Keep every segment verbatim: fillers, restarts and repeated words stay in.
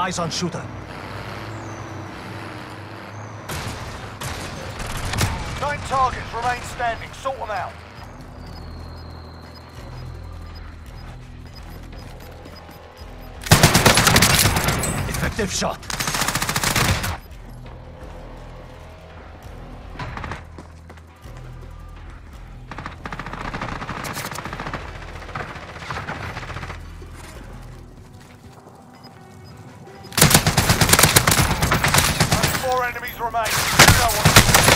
Eyes on shooter. Nine targets remain standing. Sort them out. Effective shot. Four enemies remain. You know what.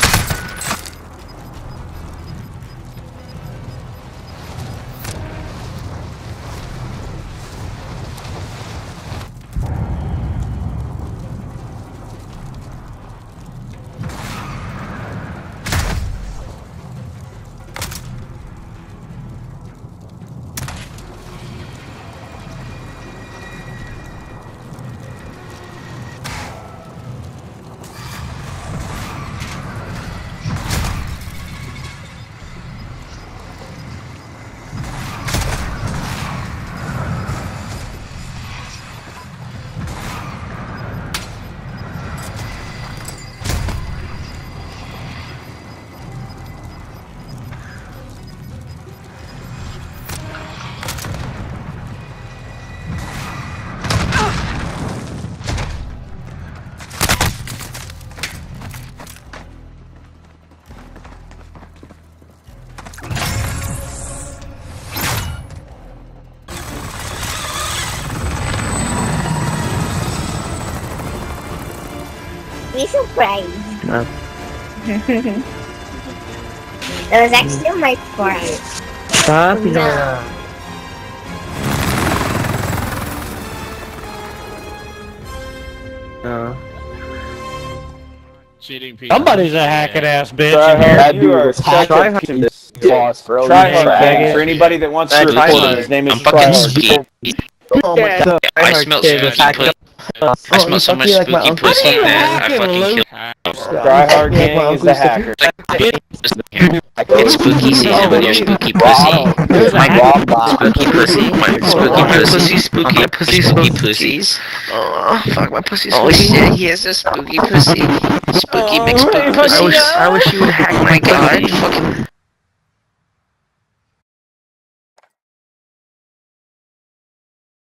Be surprised. No. That was actually my friend. Stop, you No. No. Cheating people. Somebody's a hacking ass bitch. Tryhard, you are Try such a hard. piece of boss, bro. Tryhard, Tryhard. For anybody that wants to Tryhard. report him, his name is I'm fucking Tryhard. spooky. Oh my god. I smell spooky pussy. I smell so much spooky pussy, man. I fucking kill. Tryhard gang is the hacker. It's spooky season with your spooky pussy. My spooky pussy. My spooky pussy. Spooky pussy. Spooky pussies. Oh, fuck, my pussy's spooky. Oh shit, he has a spooky pussy. Spooky big spooky pussy. I wish, I wish you would hack my god. Fucking.